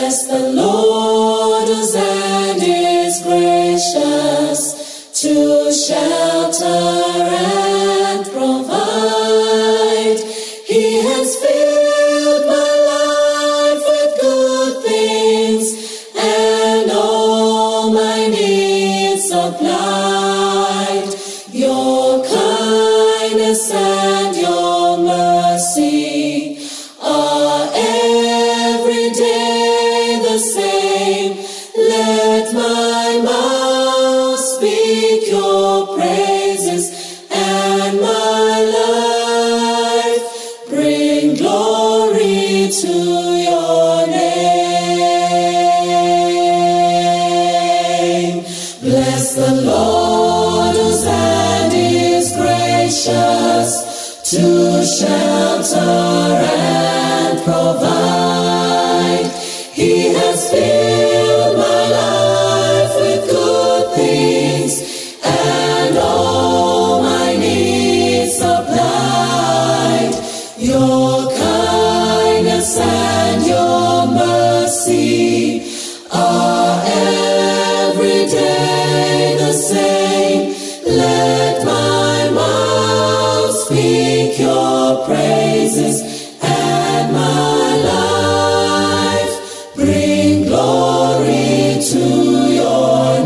Bless the Lord whose hand is gracious to shelter and provide. He has filled my life with good things and all my needs supplied. Your kindness and your mercy are every day the same. Let my mouth speak your praises, and my life bring glory to your name. Bless the Lord whose hand is gracious to shelter and provide. He has filled my life with good things and all my needs supplied. Your kindness and your mercy are every day the same. Let my mouth speak your praises, and my life bring glory to your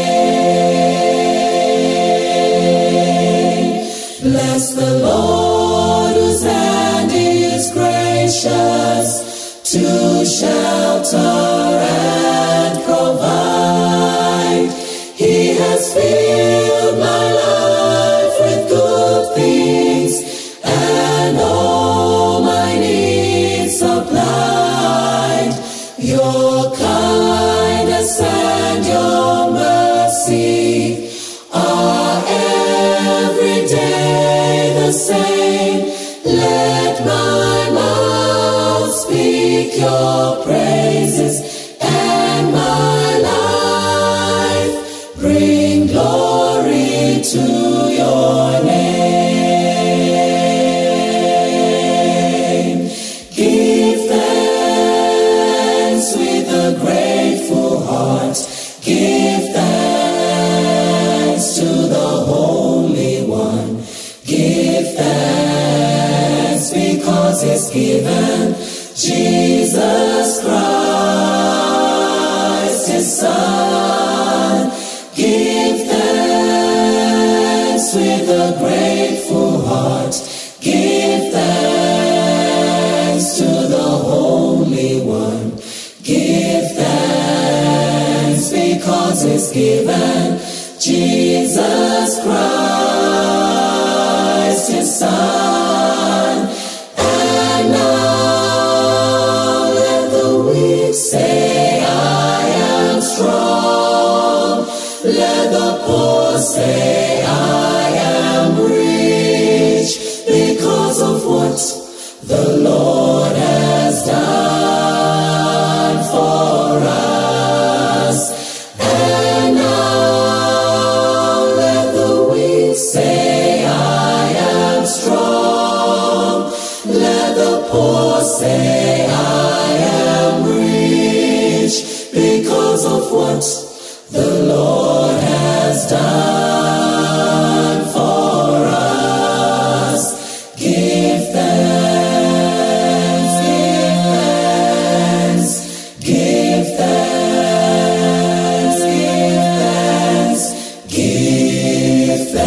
name. Bless the Lord whose hand is gracious to shelter and provide. He has filled my life with good things and all my needs supplied. Your kindness and your mercy are every day the same. Let my mouth speak your praises, and my life bring glory to your name. Give thanks with a grateful heart. Give thanks to the Holy One. Give thanks because He's given Jesus Christ, His Son. Give thanks with a grateful heart. Give thanks to the Holy One. Give thanks because He's given Jesus Christ, His Son. And now let the weak say, I am strong. Let the poor say, I am rich, because of what the Lord has done for us. And now let the weak say, I am strong. Let the poor say, I am rich, because of what the Lord has done for us. Give thanks, give thanks, give thanks, give thanks, give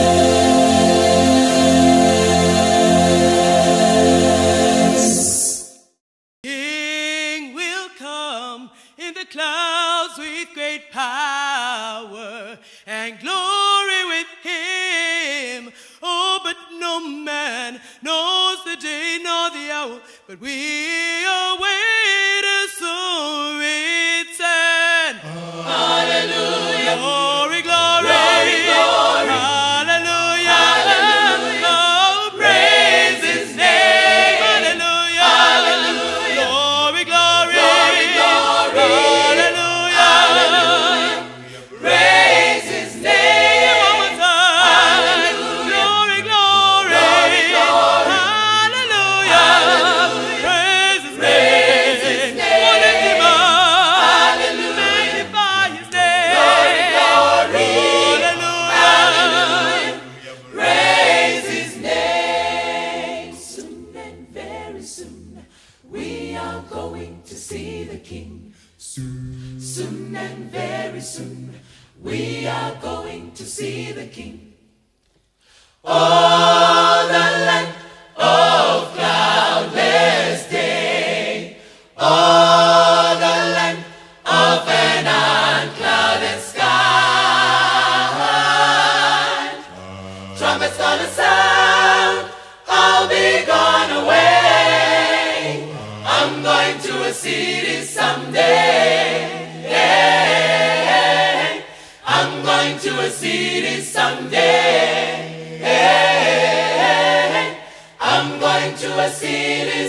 thanks. King will come in the clouds with great power and glory with Him. Oh, but no man knows the day nor the hour, but we await a soon return. Hallelujah. Glory, glory, glory, glory. Hallelujah. Hallelujah. Oh, praise His name. Hallelujah. Hallelujah. Glory, glory, glory, glory. Hallelujah. Hallelujah. Praise His name. One more time. Hallelujah. Glory, glory, glory, glory. Hallelujah. Hallelujah. Praise His name. Praise His name. We are going to see the King. Oh, the land of cloudless day. Oh, the land of an unclouded sky. Trumpets gonna sound, I'll be gone away. I'm going to a city someday. I'm going to a city someday. I'm going to a city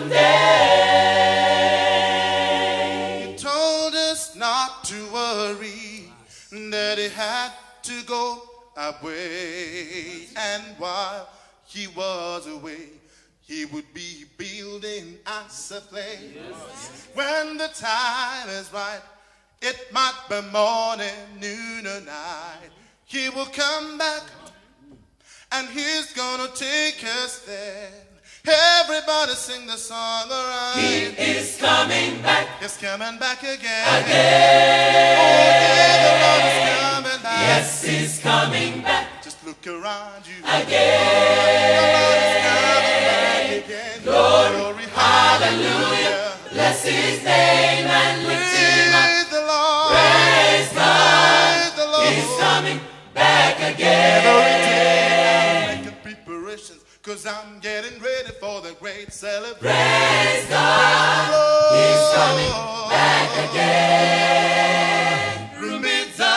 someday. He told us not to worry, that he had to go away. And while he was away, he would be building us a place. When the time is right, it might be morning, noon, or night. He will come back, and he's gonna take us there. Everybody sing the song, alright. He is coming back. He's coming back again. Again. Oh, yeah, the Lord is coming back. Yes, he's coming back. Just look around you. Again. The Lord is coming back again. Glory, hallelujah. Bless his name and lift him up. Praise the Lord. Praise God. Praise the Lord. He's coming back again. Every day I'm making preparations, 'cause I'm getting ready for the great celebration. Praise God. He's coming back again. Rumita.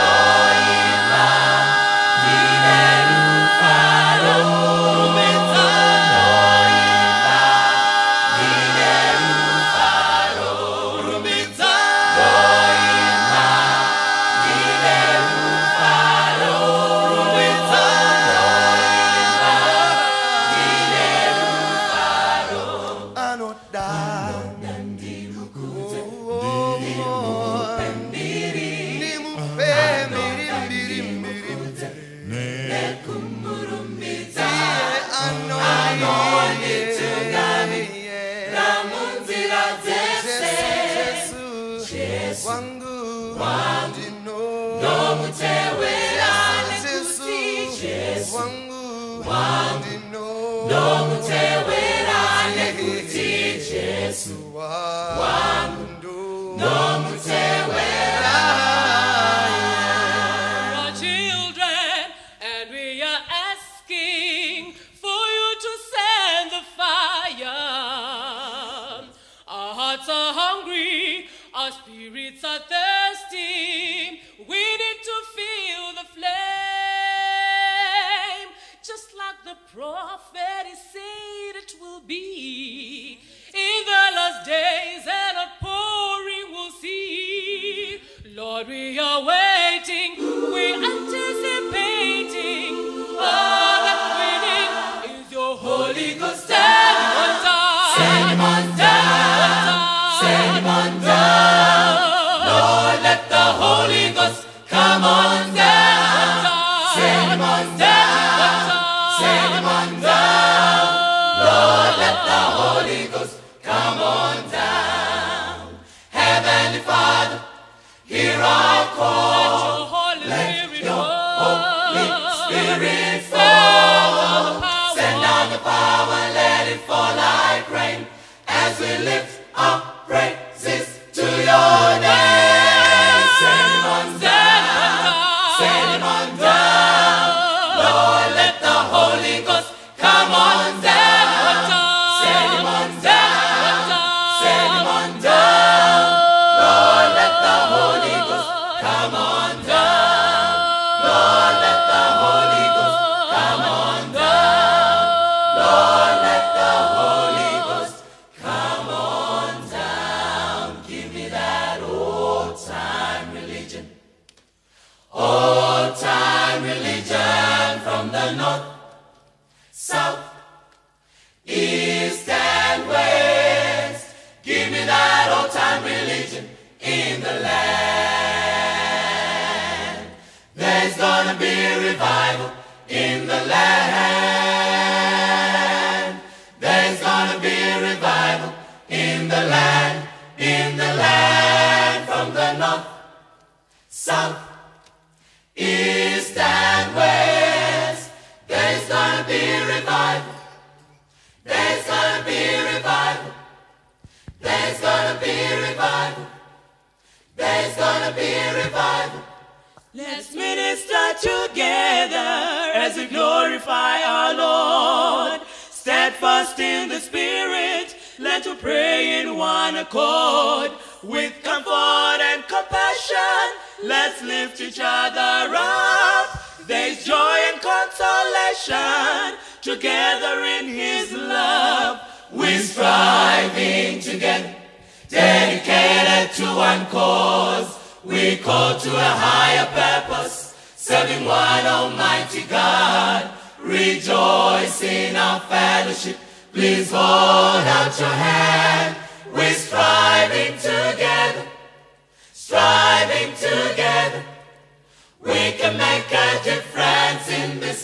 Our spirits are thirsty. We need to feel the flame. Just like the prophet said it will be. In the last days and outpouring we'll see. Lord, we are waiting. We're anticipating. All that we need is your Holy Ghost. Send him on down. Send him on down. Send him on down. Lord, let the Holy Ghost come on down. Send him on down. Send him on down. Lord, let the Holy Ghost come on down. Heavenly Father, hear our call. Let your Holy Spirit fall. Send down the power, let it fall like rain as we lift our praises to your name. Send him on down. Send him on down. Lord, let the Holy Ghost come on down. Send him on down. Send him on down. Lord, let the Holy Ghost come on down. Lord, let the Holy Ghost come on down. Lord, let the Holy Ghost come on down. Give me that old time religion. Old time religion from the north, south, east and west. Give me that old time religion in the land. There's gonna be a revival in the land. There's gonna be a revival in the land from the north, south, east and west. There's gonna be revival. There's gonna be revival. There's gonna be revival. There's gonna be revival. Let's minister together as we glorify our Lord. Steadfast in the Spirit, let us pray in one accord. With comfort and compassion, let's lift each other up. There's joy and consolation together in His love. We're striving together, dedicated to one cause. We call to a higher purpose, serving one Almighty God. Rejoice in our fellowship. Please hold out your hand. We're striving together, striving together. We can make a difference in this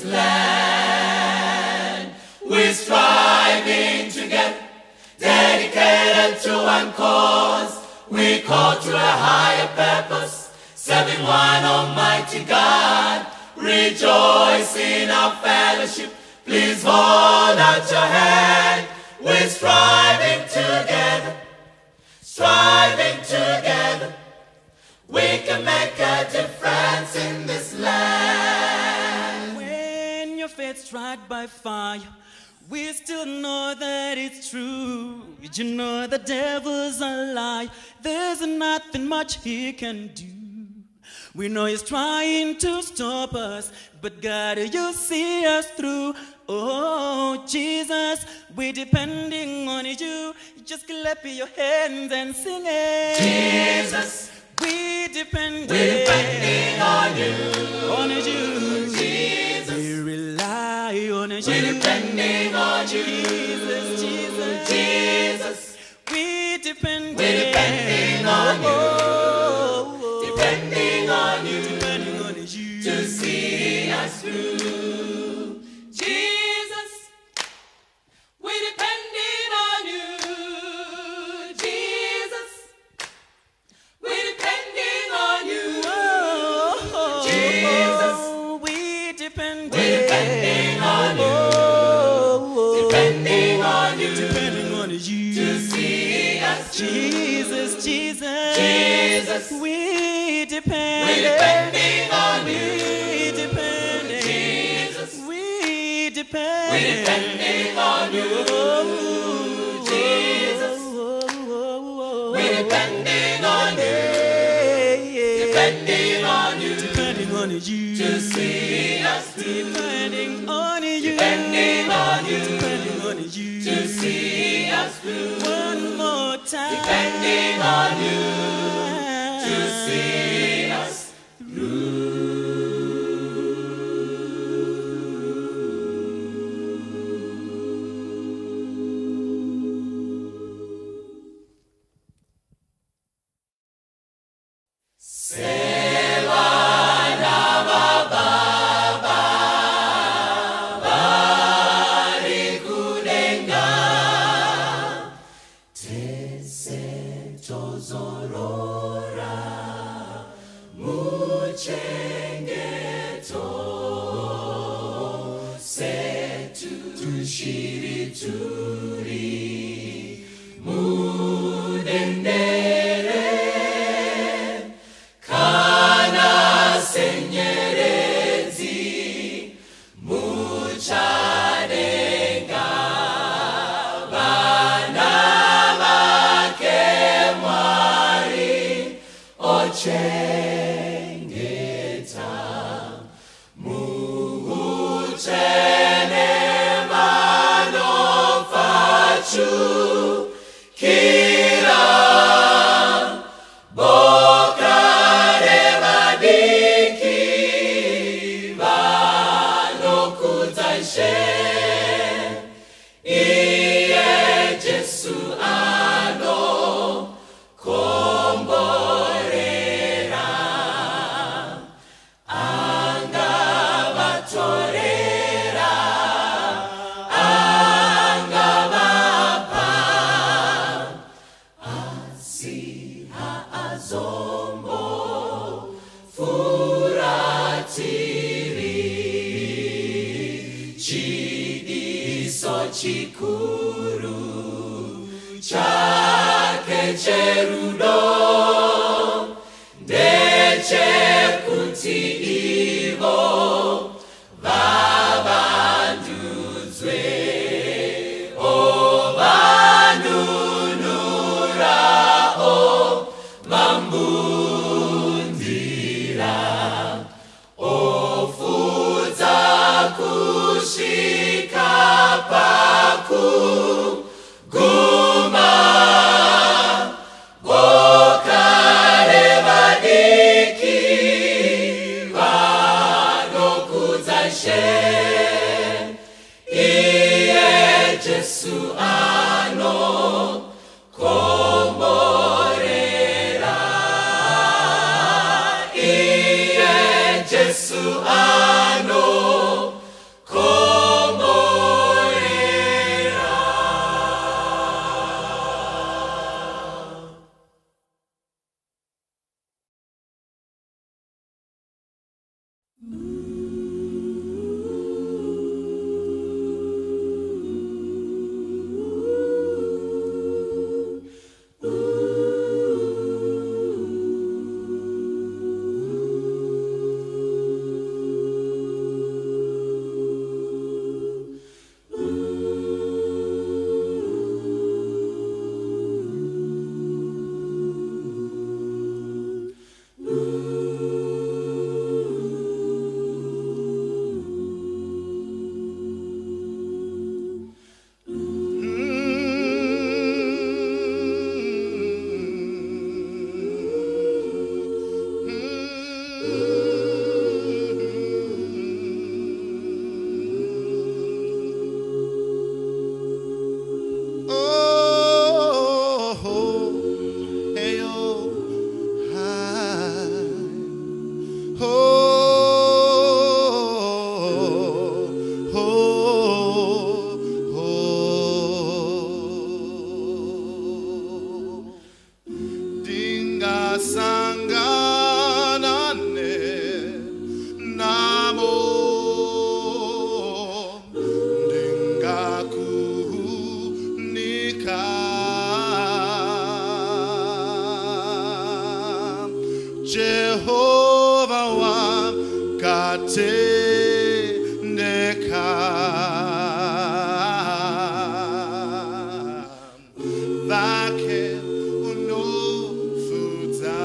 land. We're striving together, dedicated to one cause. We call to a higher purpose, serving one Almighty God. Rejoice in our fellowship. Please hold out your hand. We're striving together, striving together. We can make a difference in this land. When your faith's tried by fire, we still know that it's true. You know the devil's a lie. There's nothing much he can do. We know he's trying to stop us, but God, you see us through. Oh, Jesus, we're depending on you. Just clap your hands and sing it. Jesus, we're depending on you. On you. Jesus, we rely on you. We're depending on you. Jesus, Jesus, Jesus, we're depending on you. Depending on you. To see us through. Jesus, we're depending on you. Jesus, we're depending on you. Jesus, we're depending on you. Depending on you. Depending on you. To see us through. Jesus, Jesus, Jesus, we're depending on you. We're depending. Jesus, we're depending. We're depending on you. Jesus, we're depending on you. Depending on you. Depending on you. To see us through. Depending on you. Depending on you. Depending on you. To see us through. One more time. Depending on you. To see us through. chikuru chake cherudo ndechekuti ivo vavandudzwe ovanunurao vambundira ofudza kusvika pakuguma vokare vadiki vanokudza She iye Jesu anokomborera iye Jesu Jehovah wakatendeka vake unofudza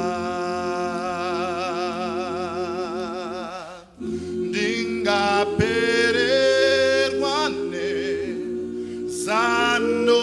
ndingapererwa nezano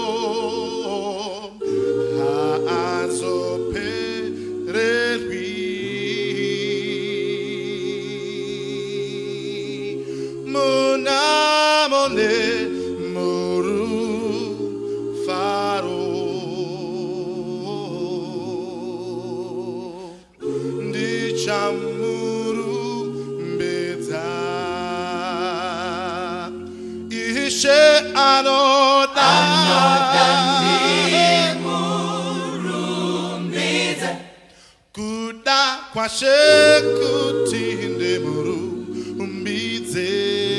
Kwashekutinde murumbidze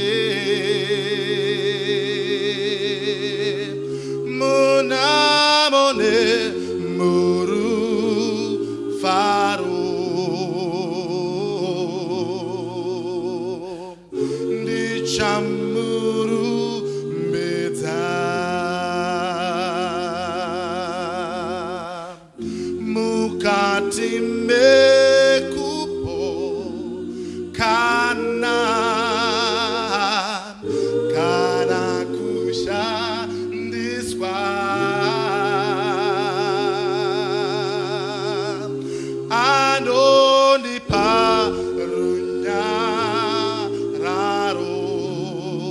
munamone murufaro ndichamurumbedza mukati raro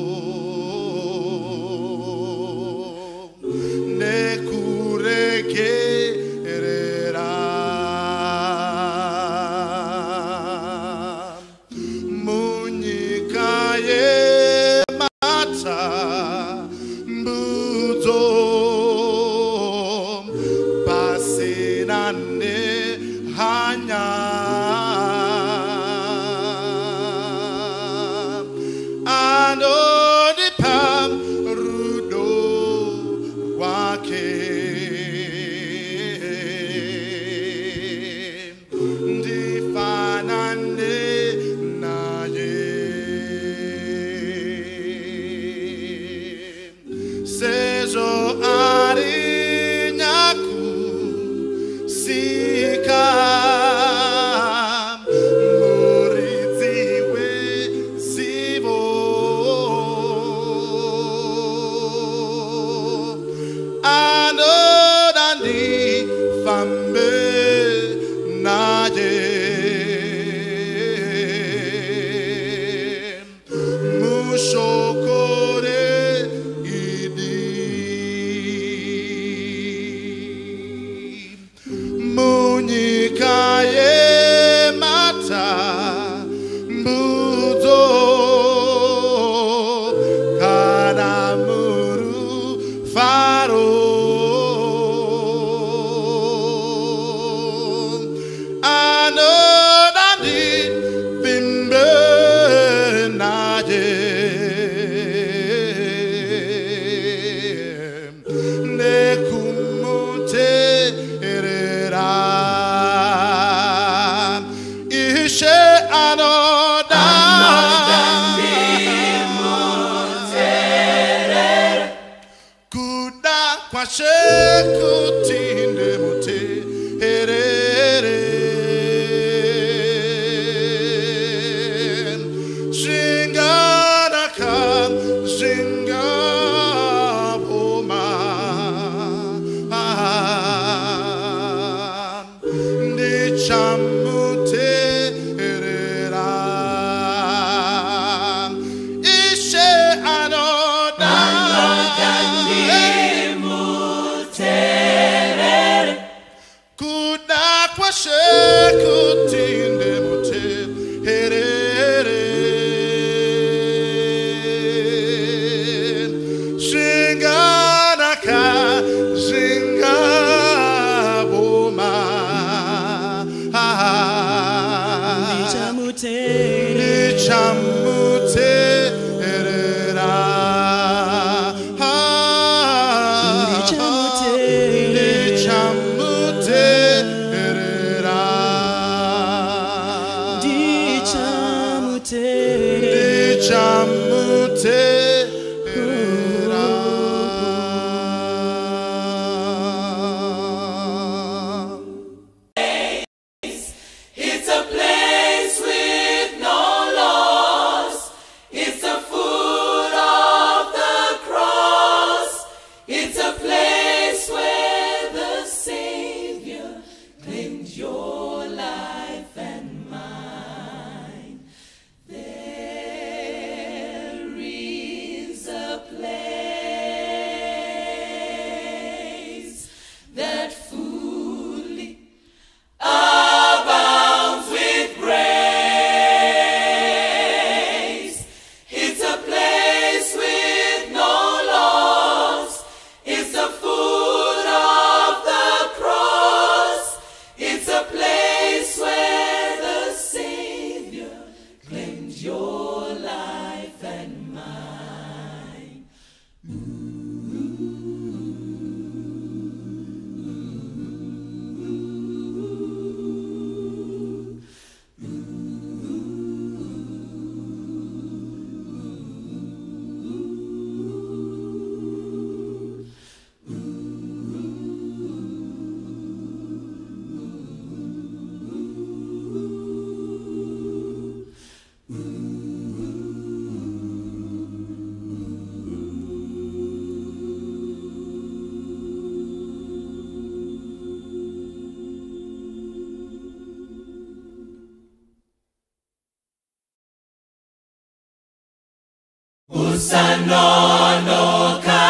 Usanonoka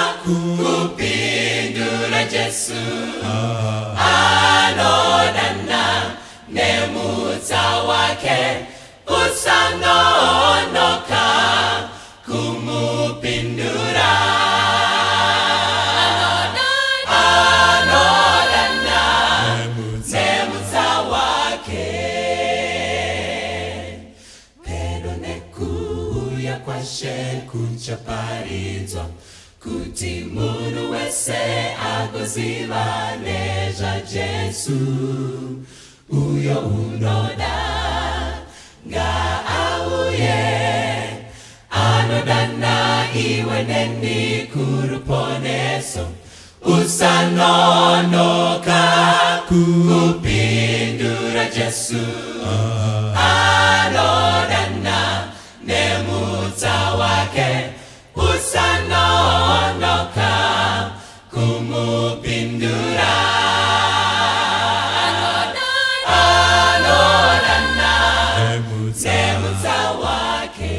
kupindura Jesu anodana nemutsa wake. Usanonoka kumupindura anodana nemutsa wake. Pero nekuya kwashe kuchaparizwa kuti munhu wese agoziva nezva Jesu uyo unoda ngaauye anodana iwe neni kuruponeso. Usanonoka kupindura Jesu anodana nemutsa wake. Usanonoka kumupindura anodana nemutsa wake.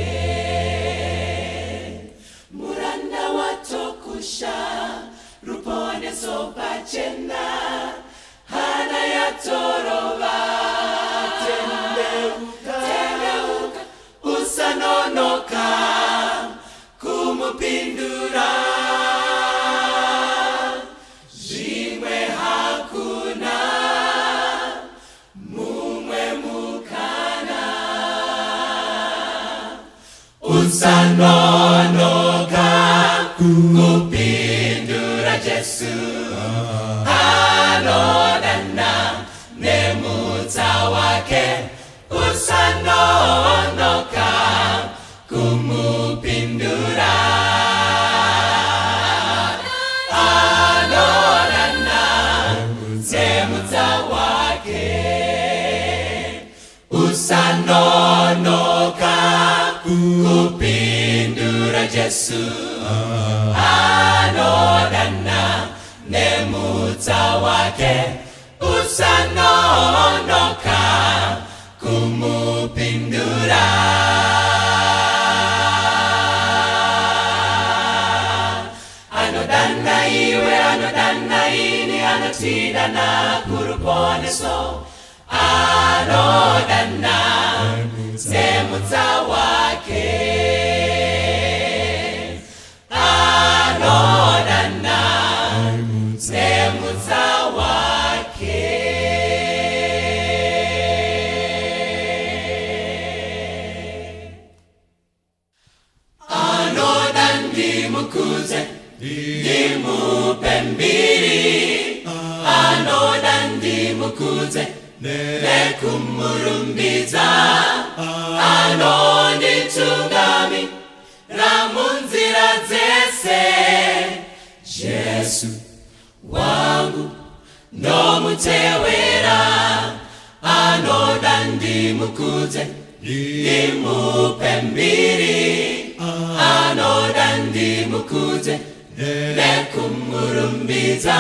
Muranda watokusha ruponeso pachena hana yatorova tendeuka. Usanonoka kumupindura zvimwe hakuna mumwe mukana. Usanonoka kupindura Jesu anodana nemutsa wake. Usanonoka kumupindura anodana nemutsa wake. Usanonoka kupindura Jesu anodana nemutsa wake. Usanonoka kumupindura anodana iwe anodana ini anotidana kuruponeso anodana nemutsa wake. Anodana nemutsa wake. ndimupe mbiri anoda ndimukuze nekumurumbiza anonditungamira munzira dzese Jesu wangu ndomutevera anoda ndimukuze ndimupe mbiri anoda ndimukuze nekumurumbiza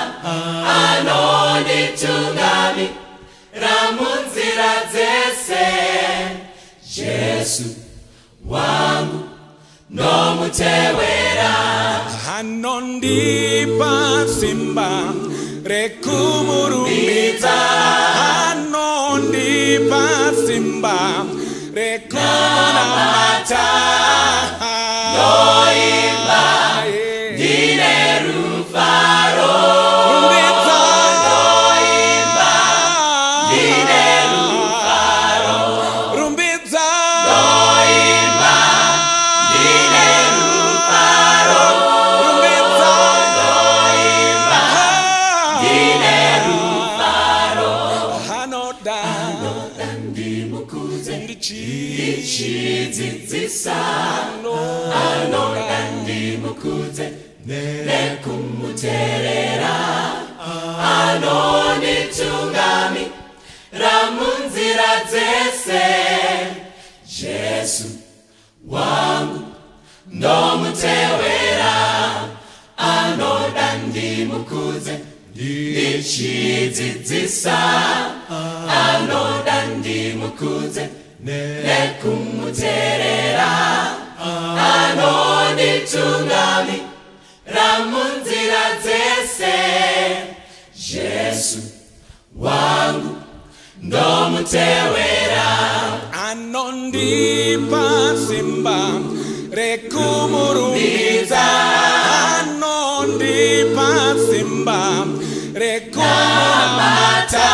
anonditungamira munzira dzese Jesu wangu ndomutevera anondipa simba rekumurumbiza anondipa simba rekunamata ndoimba ndine rufaro rumbidza ndoimba ndine rufaro rumbidza ndoimba ndine rufaro rumbidza ndoimba ndine rufaro anoda ndimukuze ndichi chidzidzisa anoda ndimukuze nekumuterera anonditungamira munzira dzese Jesu wangu ndomutevera anoda ndimukuze ndichidzidzisa anoda ndimukuze nekumuterera anonditungamira munzira dzese Jesu wangu ndomutevera anondipa simba rekumurumbiza anondipa simba rekunamata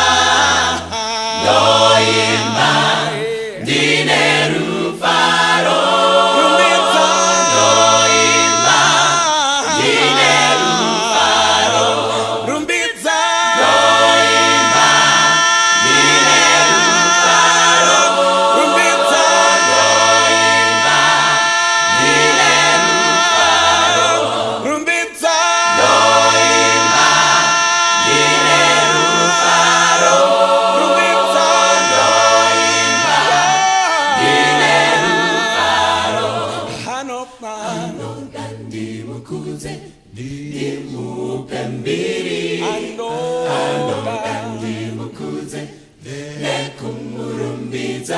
ndoimba ndine rufaro rumbidza ndoimba ndine rufaro rumbidza ndoimba ndine rufaro rumbidza ndoimba ndine rufaro rumbidza ndoimba ndine rufaro rumbidza ndoimba ndine rufaro hanopa ndimukuze ndimupe mbiri anoda ndimukuze nekumurumbiza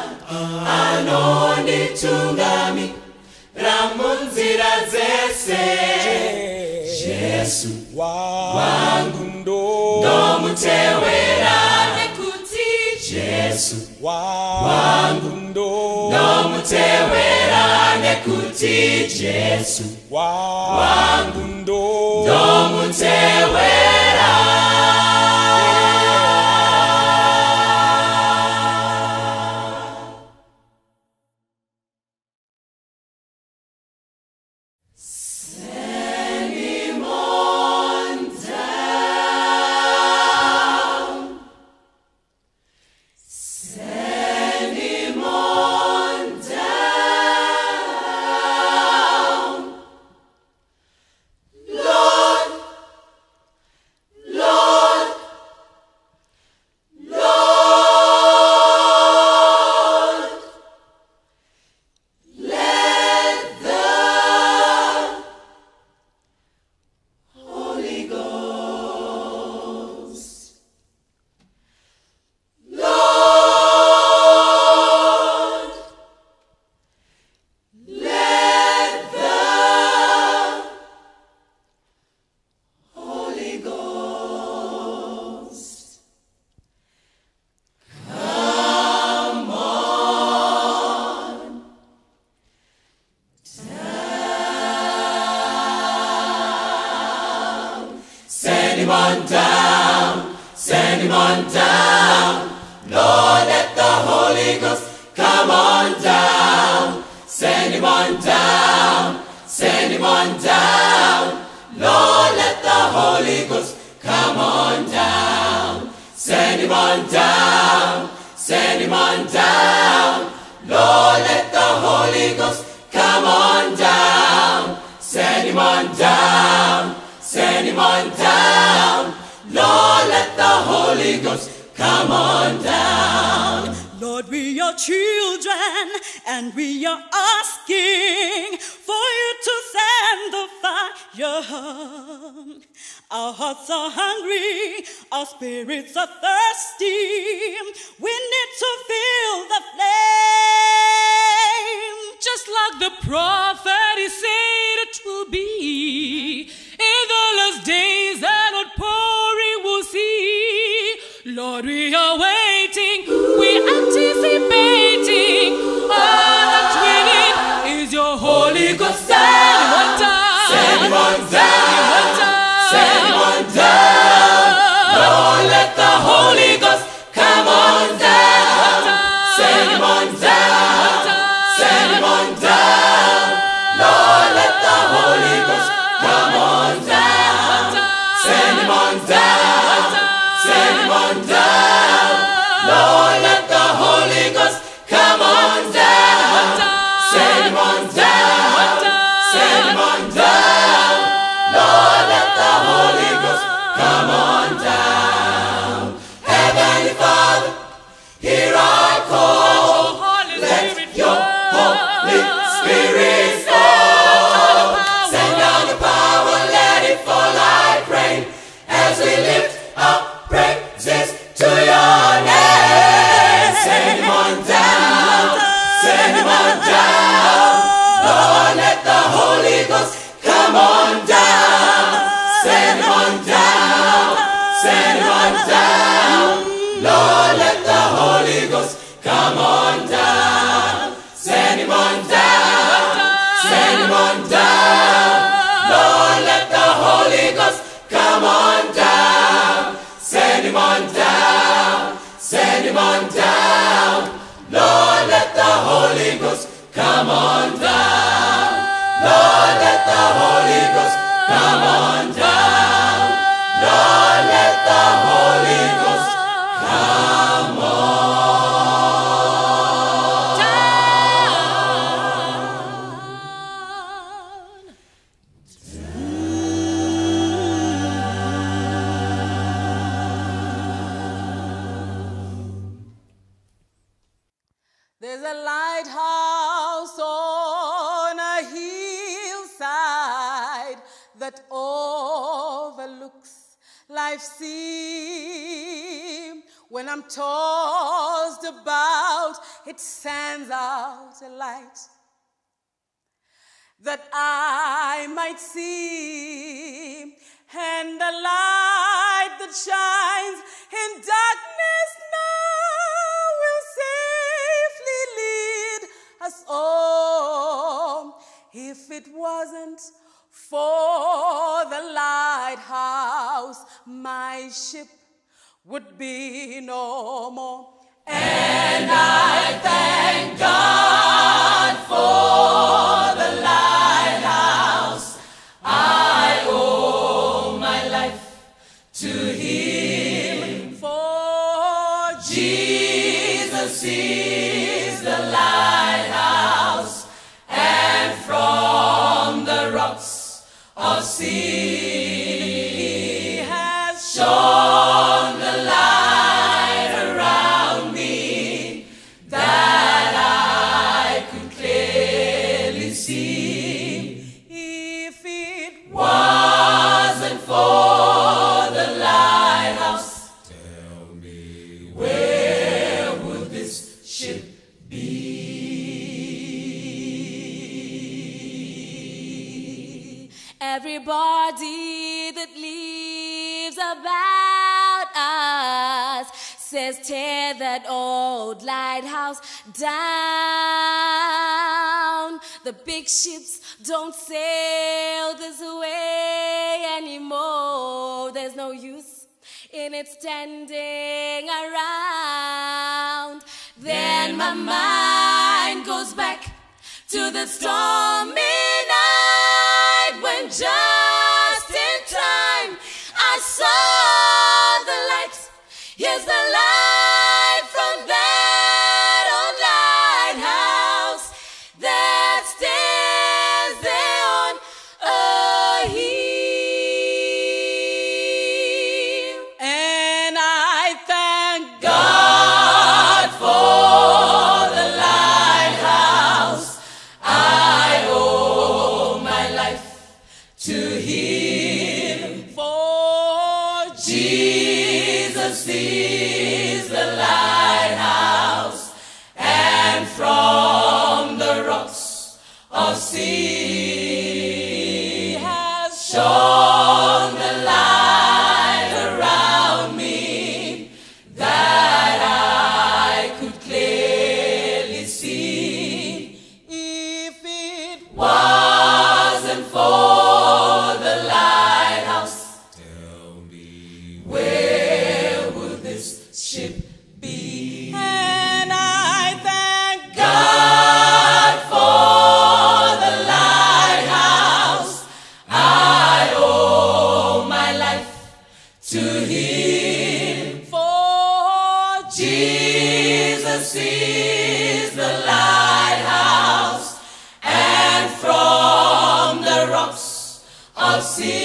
anonditungamira munzira dzese Jesu wangu ndomutevera Jesu wangu ndomutevera nekuti Jesu wangu ndomutevera him on down, send him on down. Lord, let the Holy Ghost come on down. Send him on down, send him him on down. Lord, let the Holy Ghost come on down. Send him on down. Send him on down. Lord, let the Holy Ghost come on down. Send him on down. Send him on down. Lord, let the Holy Ghost come on down. Lord, we are children, and we are asking for you to send the fire. Our hearts are hungry, our spirits are thirsty. We need to feel the flame. Just like the prophet, he said it will be. In the last days, an outpouring will see. Lord, we are waiting, we're anticipating. All that we need is your Holy Ghost. Send him on down. Send him on down. Send him on down. Lord, let the Holy Ghost come on down. Send him on down. Send him on down. Lord, let the Holy Ghost come on down. Send him on down. Send him on down. Lord, let the Holy Ghost come on down. Send him on down. Send him on down. Lord, let the Holy Ghost come on down. Heavenly Father, here I call. Let your Holy Spirit fall. Send down your power, let it fall like rain, as we lift up praises to your name. Send him on down. Send him on down. Lord, let the Holy Ghost come on down. Send him on down. Send him on down. Lord, let the Holy Ghost come on down. Send him on down. Send him on down. Lord, let the Holy Ghost come on down. Send him on down. Send him on down. Lord, let the Holy Ghost come on down. Lord, let the Holy Ghost come on down. Lord, let the Holy Ghost come on There's a lighthouse on a hillside that overlooks life's sea. When I'm tossed about, it sends out a light that I might see, and the light that shines in darkness now will safely lead us all. If it wasn't for the lighthouse, my ship would be no more. And I thank God for the lighthouse. I owe my life to Him, for Jesus is the lighthouse, and from the rocks of sea He has shone the light around me, that I could clearly see. If it wasn't for the lighthouse, tell me, where would this ship be? Everybody that leaves about us says, tear that old lighthouse down. The big ships don't sail this way anymore. There's no use in it standing around. Then my mind goes back to the stormy night. Here's the light from that old lighthouse that stands there on a hill. And I thank God for the lighthouse. I owe my life to Him. for Jesus is the lighthouse, and from the rocks of sea has shone the light around me, that I could clearly see. if it Wasn't for the lighthouse, Tell me where would this ship be? and I thank God for the lighthouse. I owe my life to Him. for Jesus is the lighthouse, and from the rocks of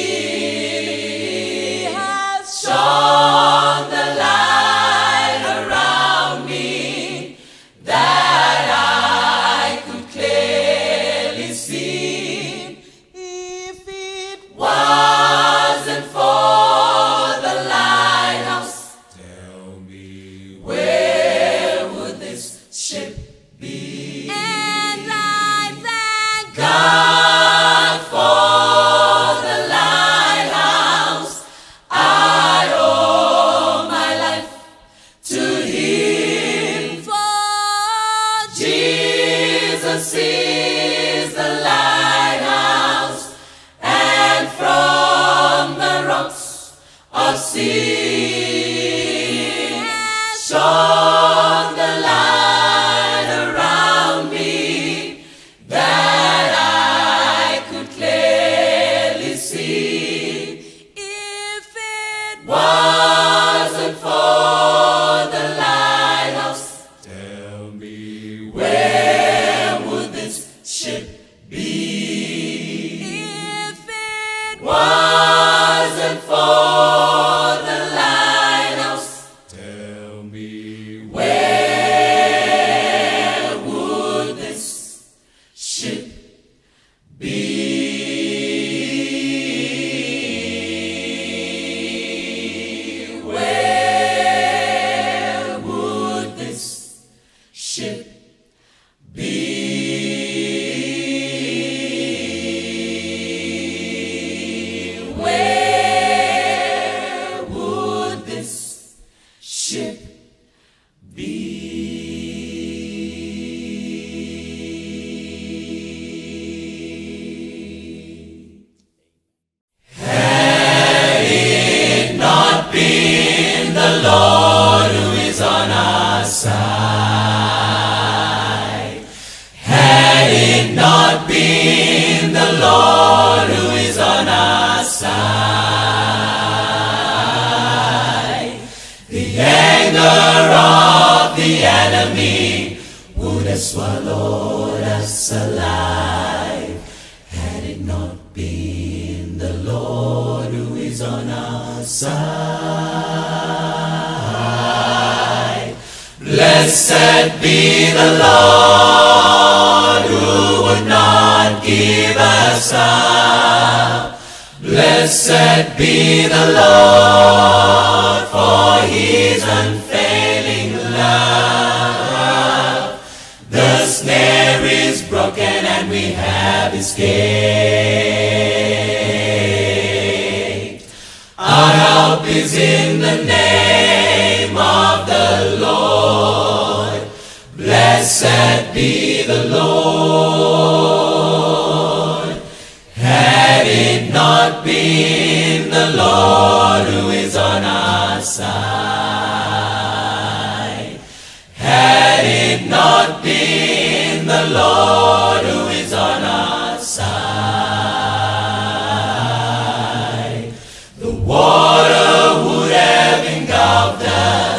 sea has shone the light around me, that I could clearly see. if it Wasn't for the lighthouse, Tell me where would this ship be? and I thank God for the lighthouse. I owe my life to Him. for Jesus is the lighthouse, and from the rocks of sea shone the light around me, that I could clearly see. if it Wasn't for the lighthouse, Tell me where would this ship be? if it Wasn't for the lighthouse, Tell me where would this ship be? Where would this ship be? Where would this ship be? Had it not been the Lord who is on our side, had it not been the Lord who is on our side, the anger of the enemy would have swallowed us alive. Had it not been the Lord who is on our side, blessed be the Lord who would not give us up. Blessed be the Lord for His unfailing love. The snare is broken and we have escaped. Our help is in the name of the Lord. Blessed be the Lord. Had it not been the Lord who is on our side, had it not been the Lord who is on our side, the water would have engulfed us.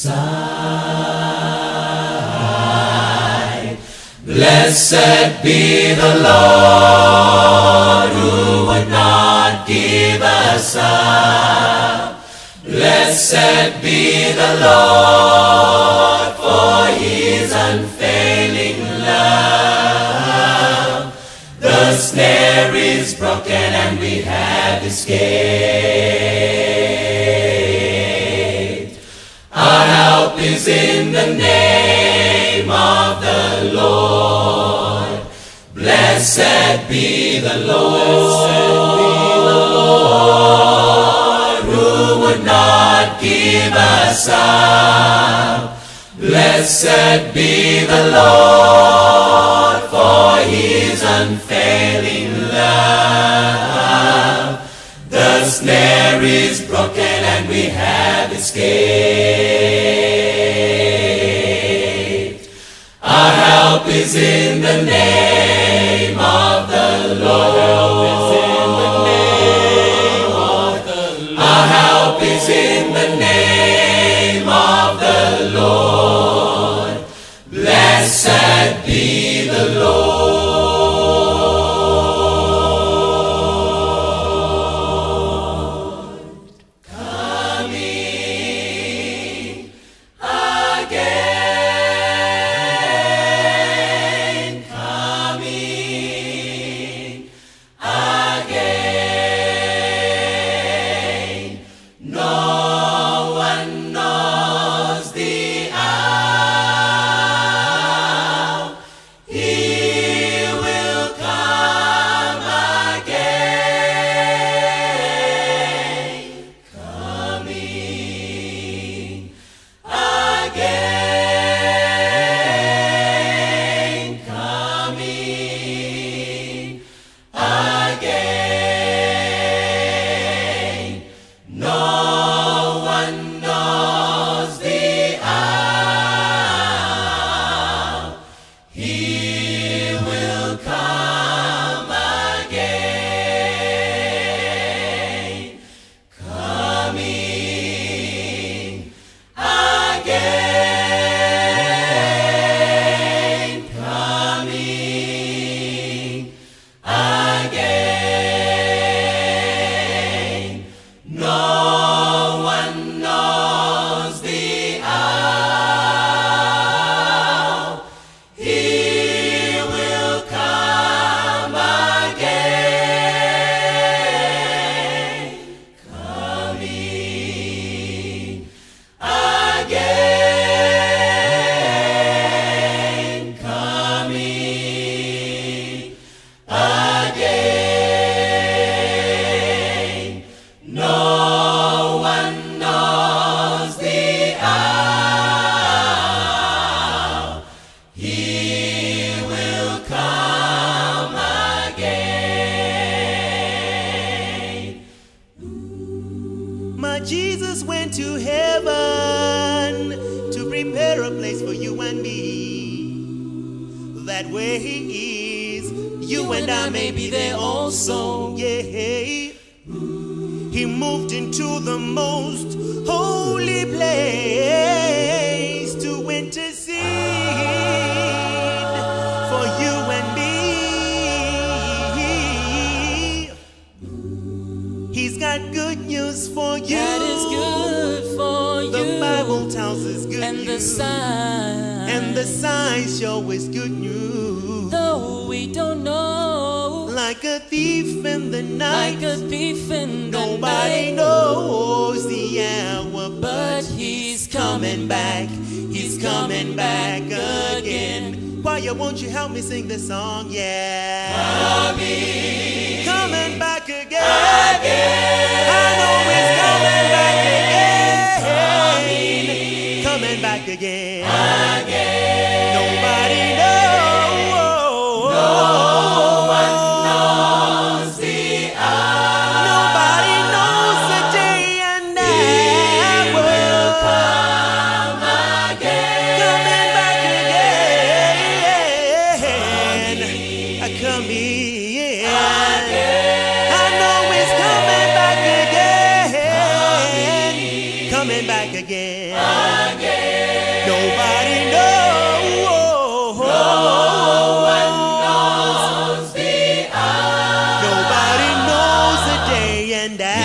side. Blessed be the Lord who would not give us up. Blessed be the Lord for his unfailing love. The snare is broken and we have escaped. Our help is in the name of the Lord. Blessed be the Lord who would not give us up. Blessed be the Lord for his unfailing love. The snare is broken and we have escaped. Our help is in the name of the Lord. Our help is in the name of the Lord. Blessed be the Lord. Jesus went to heaven to prepare a place for you and me. That way he is, you and I may be there also. Yeah. He moved into the most holy place to intercede for you and me. He's got good news for you. That is good for you. The Bible tells us good and news. And the signs show us good news. Though we don't know. Like a thief in the night. Like a thief in the night. Nobody knows the hour, but he's coming back. He's coming back again. Choir, won't you help me sing this song? Yeah. Coming back again. I know he's coming back again. Nobody knows. No one knows the hour. Nobody knows the day and hour. He will come again. Coming back again. Come in. I know he's coming back again. Coming back again.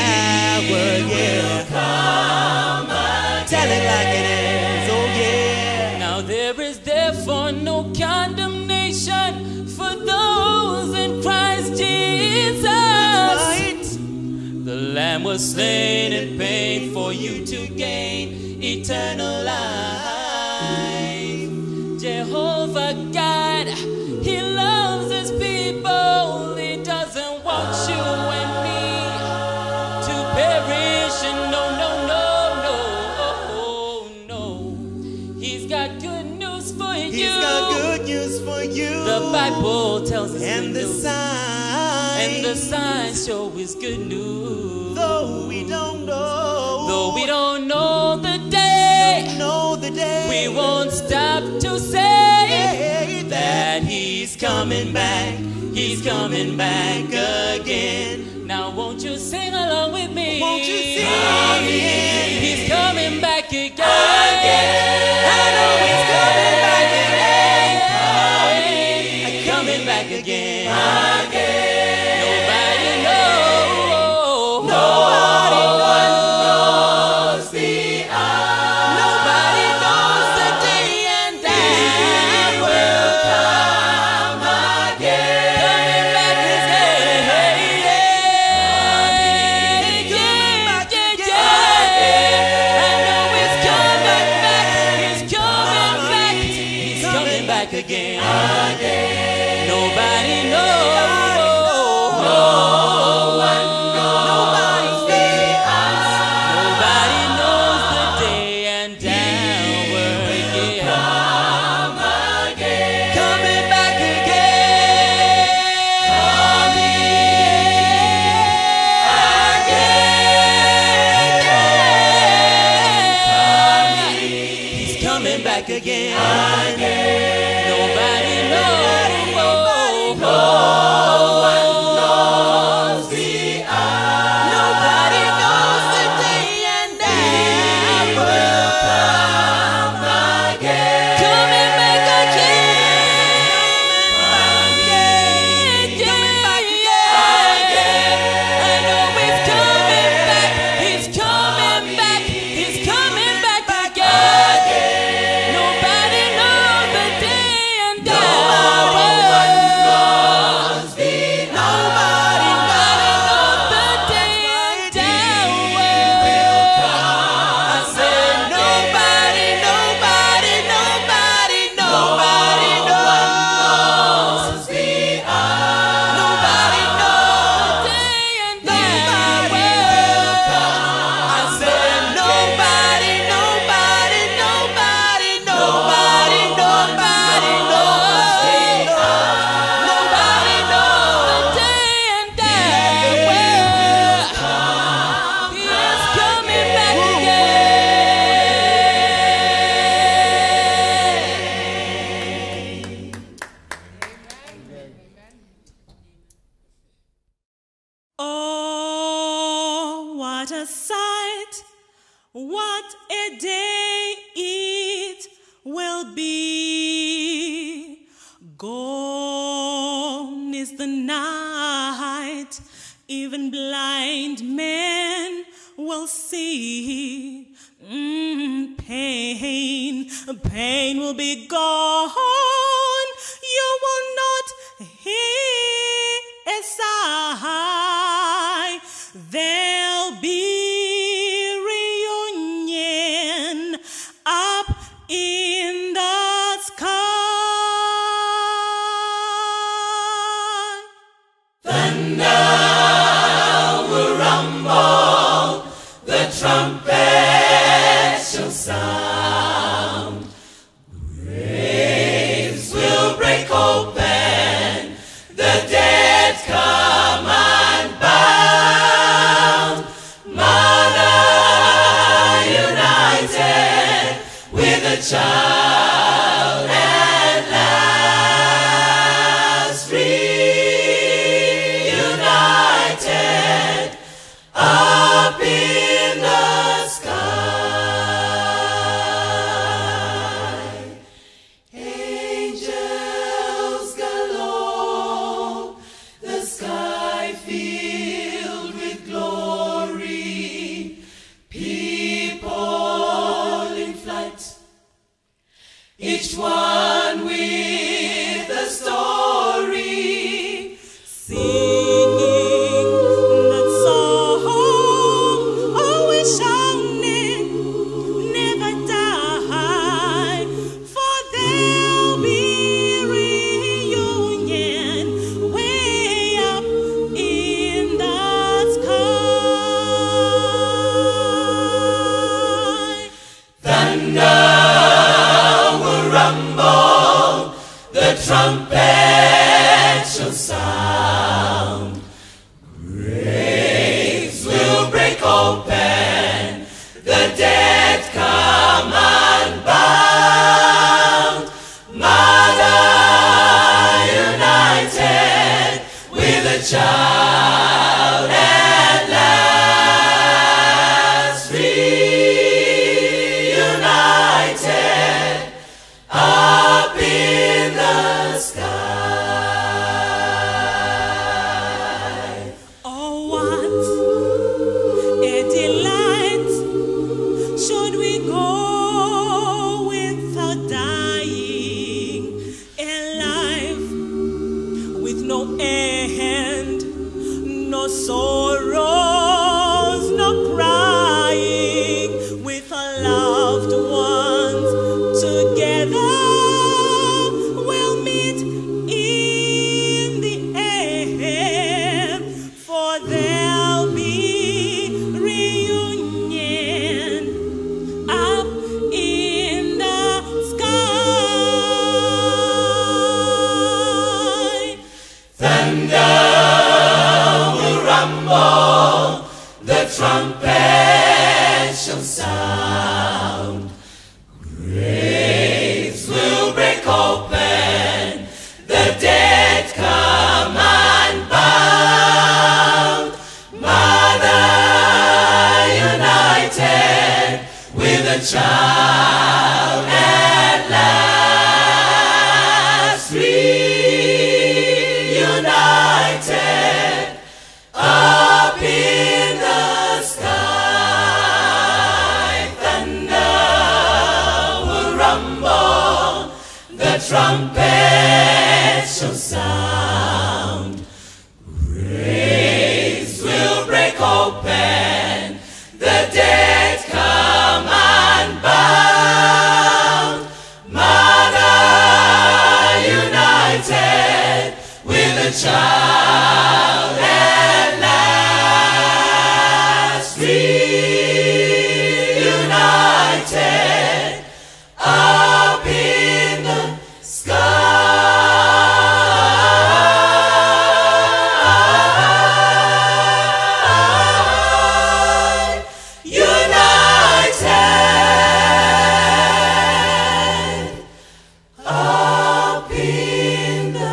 hour, yeah. Tell it like it is, oh yeah. Now there is therefore no condemnation for those in Christ Jesus. Right. The Lamb was slain in pain for you to gain eternal life. Jehovah God, He loves His people. He doesn't want you and me to perish. And no, He's got good news for you. He's got good news for you. The Bible tells us and good the news. sign. And the signs show His good news. Though we don't know. Though we don't know the day, we won't stop to say that He's coming back. He's coming back again. Now won't you sing along with me? Won't you sing? He's coming back again. I know He's coming back again. Coming back again. Nobody knows. Nobody knows the hour. Nobody knows the day and hour. Come again. Coming back again. Nobody knows. No one knows. Nobody knows the day and hour. Come again. Coming back again. He's coming back again. Nobody knows. No one knows the hour. Nobody knows the day and hour. Come again. Coming back again. Coming back again. I know He's coming back. He's coming back. He's coming back again. Nobody knows the day and hour. Oh, what a sight, what a day it will be. Gone is the night, even blind men will see. Pain will be gone. You will not hear a sigh. There'll be reunion up in the sky. Thunder will rumble, the trumpet shall sound. Graves will break open, the dead come unbound. Mother united with a child at last, reunited up in the sky. Angels galore, the sky filled with glory. trumpet shall sound. Graves will break open, the dead come unbound. Mother united with a child at last, reunited up in the sky. Oh, what a delight should we go without dying, alive with no end, no sorrows, no crying, with our loved ones together. We'll meet in the air, for there'll be reunion up in the sky. Thunder will rumble, the trumpet shall sound. Graves will break open, the dead come unbound. Mother united with a child at last, reunited up in the sky. Thunder will rumble, the trumpet shall sound. Graves will break open, the dead come unbound. Mother united with a child at last, reunited up in the sky. United up in the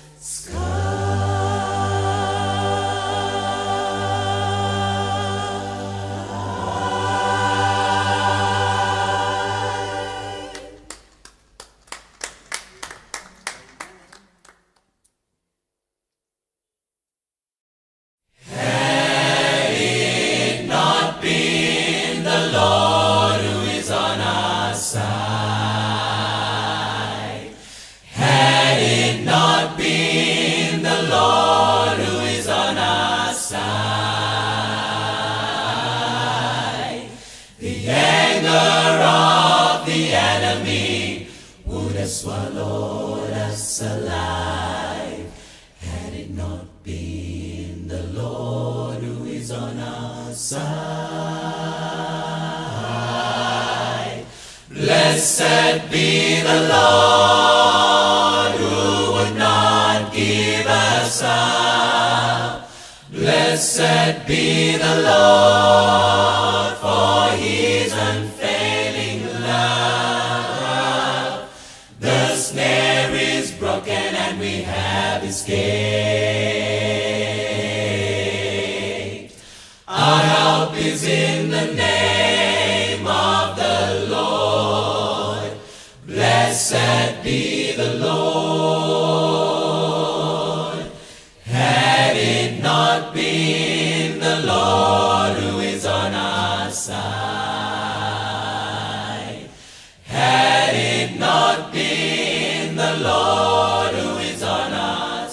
Had it not been the Lord who is on our side, had it not been the Lord who is on our side, the anger of the enemy would have swallowed us alive. Had it not been the Lord who is on our side. Blessed be the Lord who would not give us up. Blessed be the Lord for his unfailing love. The snare is broken and we have escaped. Our help is in the name of the Lord. Blessed be the Lord. Had it not been the Lord who is on our side, had it not been the Lord who is on our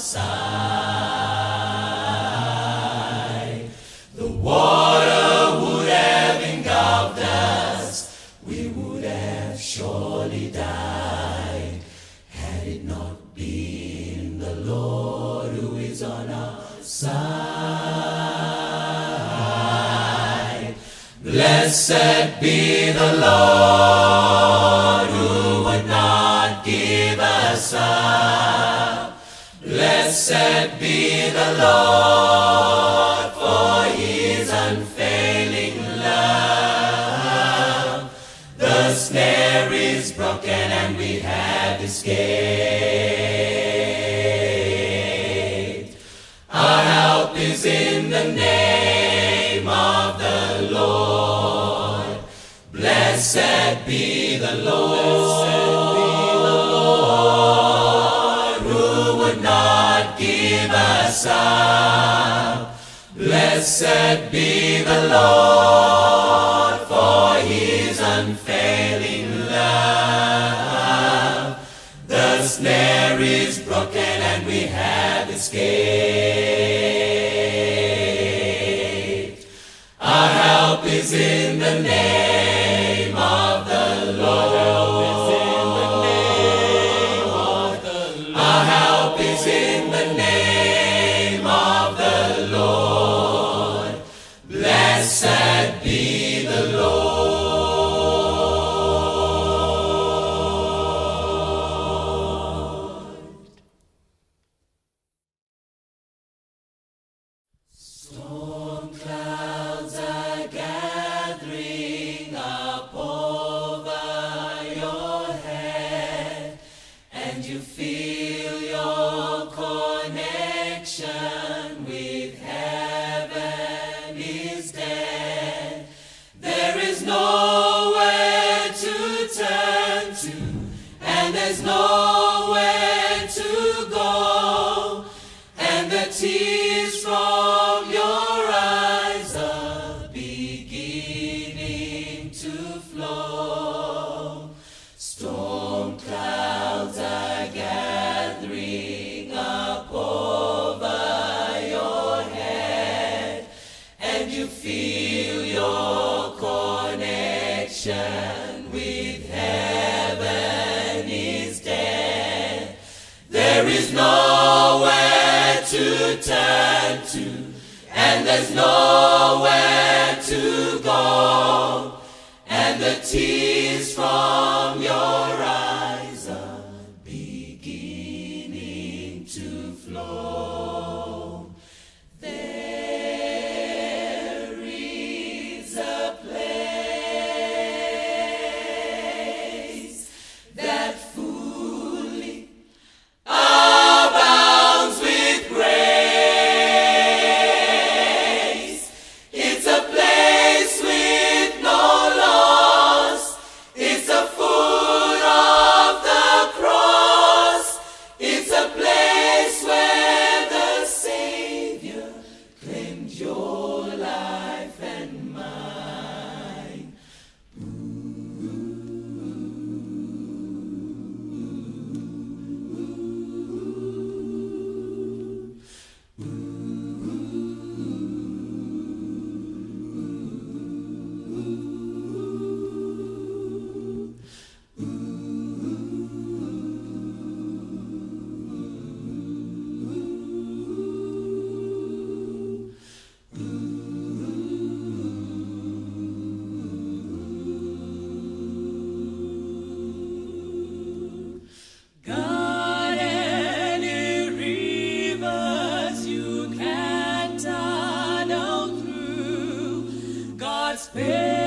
side, the water would have engulfed us, we would have surely died. Had it not been the Lord who is on our side. Blessed be the Lord who would not give us up. Blessed be the Lord for his unfailing love. The snare is broken and we have escaped. Our help is in the name of the Lord. Blessed be the Lord, who would not give us up. Blessed be the Lord for his unfailing love. The snare is broken and we have escaped. Our help is in the name of the Lord. Our help is in the name of the Lord. Blessed be the Lord. Storm clouds are gathering up over your head, and you feel your connection with heaven is dead. There is nowhere to turn to, and there's nowhere to go, and the tears from your eyes are beginning to flow. Storm clouds are gathering up over your head, and you feel your connection with heaven is dead. There is nowhere to turn to, and there's nowhere to go, and the tears from your eyes are beginning to flow. There is a place that fully abounds with grace. It's a place with no loss. It's a foot of the cross. It's a place where the Savior claimed your life and mine. God, any rivers you can't tunnel through, God's